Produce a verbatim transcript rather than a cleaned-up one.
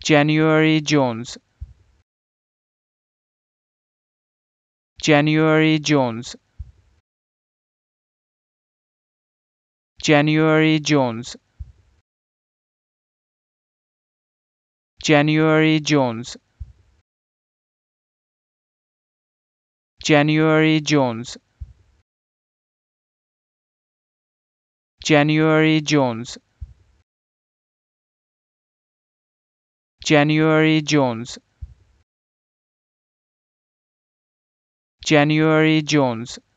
January Jones, January Jones, January Jones, January Jones, January Jones, January Jones, January Jones, January Jones,